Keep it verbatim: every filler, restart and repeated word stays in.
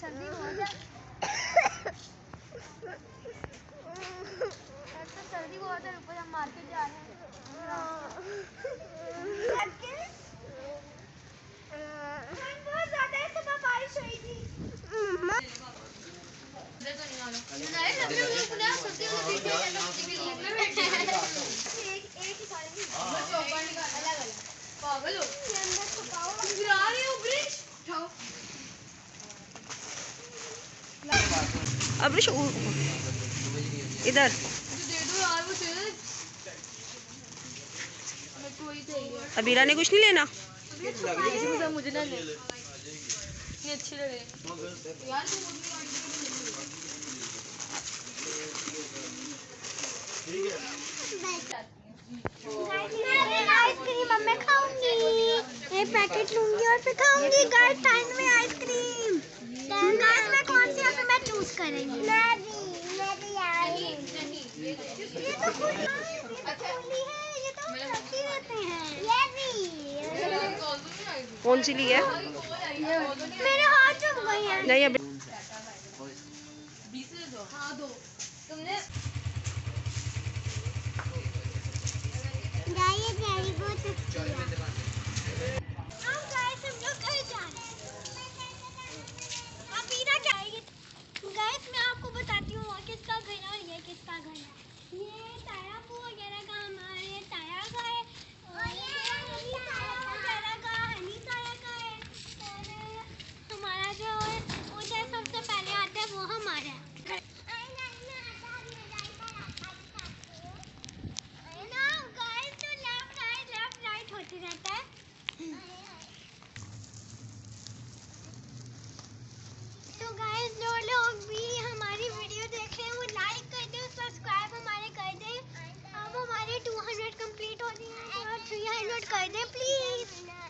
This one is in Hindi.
सर्दी बहुत है। तो सर्दी बहुत है, ऊपर हम मार्केट जा रहे हैं। बहुत ज़्यादा है, सुबह बारिश हुई थी। पागल हो गिरा रही हो ब्रिज उठाओ। अब्रिश इधर दे दो यार, वो तेरे मेरे को ही चाहिए। अबीरा ने कुछ नहीं लेना। मुझे ना नहीं अच्छी लगे यार। आइसक्रीम अब मैं खाऊंगी, एक पैकेट लूंगी और फिर खाऊंगी। गाइस टाइम में आइसक्रीम। गाइस मैं कौन सी है मैं चूज करेंगी? मैं भी मैं भी यार नहीं नहीं ये तो खुली है, ये तो रखी रहते हैं। ये भी कौन सी ली है? मेरे हाथ चुभ गई हैं। नहीं अभी बीस दो। हाँ दो तुमने बहुत अच्छी है। अब गाइस हम लोग घर जा रहे हैं। अबीरा क्या है? गाइस मैं आपको बताती हूँ किसका घर है और ये किसका घर है। ये ताया पू वगैरह का, हमारे ताया का है और ये हनी ताया वगैरह का, हनी ताया का है। और हमारा जो उधर सबसे पहले आता है वो हमारा है। रहता है। तो गाइस जो लोग भी हमारी वीडियो देख रहे हैं वो लाइक कर दे, सब्सक्राइब हमारे कर दे। अब हमारे टू हंड्रेड कंप्लीट हो गए हैं, थ्री हंड्रेड कर दे प्लीज।